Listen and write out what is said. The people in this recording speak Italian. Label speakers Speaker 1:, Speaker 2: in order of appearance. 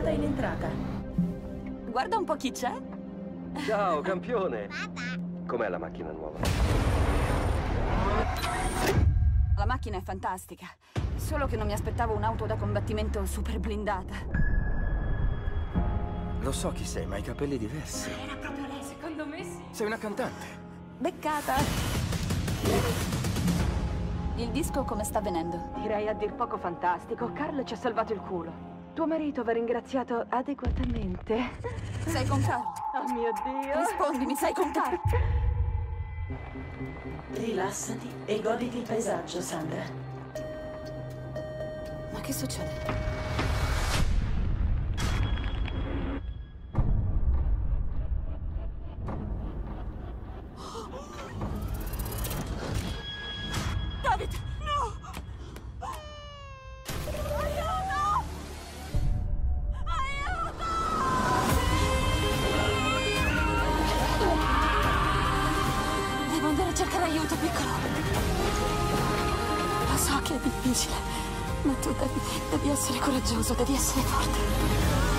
Speaker 1: porta in entrata.
Speaker 2: Guarda un po' chi c'è.
Speaker 3: Ciao, campione! Com'è la macchina nuova?
Speaker 2: La macchina è fantastica. Solo che non mi aspettavo un'auto da combattimento super blindata.
Speaker 4: Lo so chi sei, ma hai capelli diversi.
Speaker 1: Era proprio lei, secondo me sì.
Speaker 4: Sei una cantante.
Speaker 2: Beccata. Il disco come sta venendo?
Speaker 5: Direi a dir poco fantastico. Carl ci ha salvato il culo. Tuo marito va ringraziato adeguatamente.
Speaker 2: Sei con Carl?
Speaker 5: Oh mio Dio.
Speaker 2: Rispondimi, sei con Carl?
Speaker 1: Rilassati e goditi il paesaggio, Sandra.
Speaker 2: Ma che succede? David, no! Aiuto! Aiuto! Devo andare a cercare aiuto, piccolo. Lo so che è difficile, ma tu devi essere coraggioso, devi essere forte.